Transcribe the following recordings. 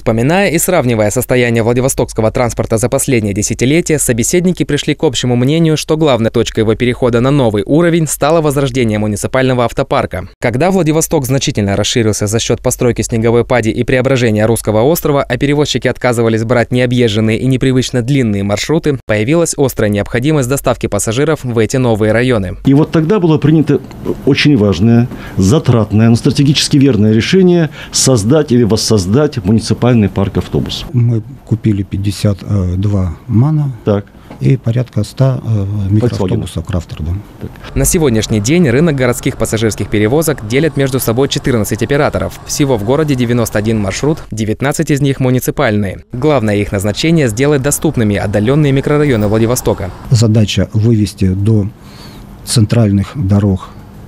Вспоминая и сравнивая состояние владивостокского транспорта за последнее десятилетие, собеседники пришли к общему мнению, что главной точкой его перехода на новый уровень стало возрождение муниципального автопарка. Когда Владивосток значительно расширился за счет постройки снеговой пади и преображения Русского острова, а перевозчики отказывались брать необъезженные и непривычно длинные маршруты, появилась острая необходимость доставки пассажиров в эти новые районы. И вот тогда было принято очень важное, затратное, но стратегически верное решение создать или воссоздать муниципальный парк автобусов. Мы купили 52 МАНа. Так. И порядка 100 микроавтобусов «Крафтер». Да. На сегодняшний день рынок городских пассажирских перевозок делят между собой 14 операторов. Всего в городе 91 маршрут, 19 из них муниципальные. Главное их назначение – сделать доступными отдаленные микрорайоны Владивостока. Задача вывести до центральных дорог,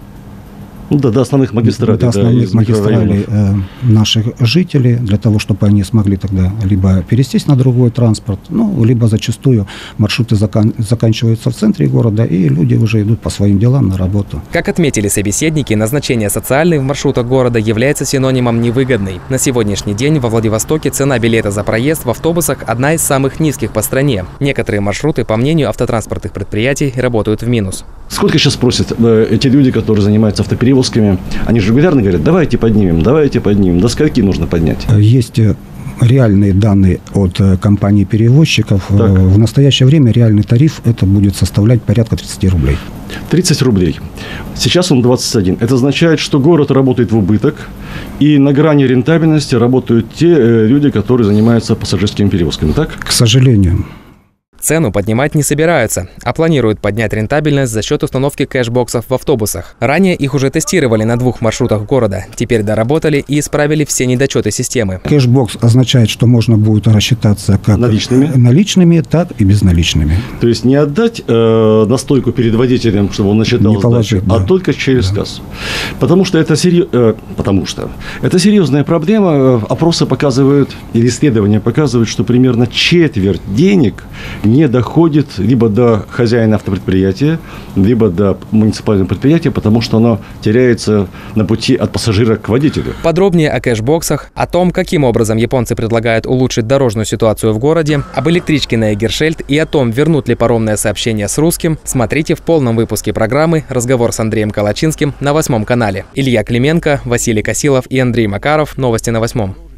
до основных магистралей, до основных магистралей наших жителей, для того, чтобы они смогли тогда либо пересесть на другой транспорт, либо зачастую маршруты заканчиваются в центре города, и люди уже идут по своим делам на работу. Как отметили собеседники, назначение социальной в маршрутах города является синонимом невыгодной. На сегодняшний день во Владивостоке цена билета за проезд в автобусах одна из самых низких по стране. Некоторые маршруты, по мнению автотранспортных предприятий, работают в минус. Сколько сейчас просят эти люди, которые занимаются автоперевозками? Они же регулярно говорят: давайте поднимем. До скольки нужно поднять? Есть реальные данные от компаний-перевозчиков. Так. В настоящее время реальный тариф это будет составлять порядка 30 рублей. 30 рублей. Сейчас он 21. Это означает, что город работает в убыток, и на грани рентабельности работают те люди, которые занимаются пассажирскими перевозками. Так? К сожалению. Цену поднимать не собираются, а планируют поднять рентабельность за счет установки кэшбоксов в автобусах. Ранее их уже тестировали на 2 маршрутах города. Теперь доработали и исправили все недочеты системы. Кэшбокс означает, что можно будет рассчитаться как наличными, так и безналичными. То есть не отдать на стойку перед водителем, чтобы он насчитал сдачу, а только через кассу. Потому что это серьезная проблема. Опросы показывают, или исследования показывают, что примерно четверть денег не доходит либо до хозяина автопредприятия, либо до муниципального предприятия, потому что оно теряется на пути от пассажира к водителю. Подробнее о кэшбоксах, о том, каким образом японцы предлагают улучшить дорожную ситуацию в городе, об электричке на Эгершельд и о том, вернут ли паромное сообщение с русским, смотрите в полном выпуске программы «Разговор с Андреем Калачинским» на 8 канале. Илья Клименко, Василий Косилов и Андрей Макаров. Новости на 8.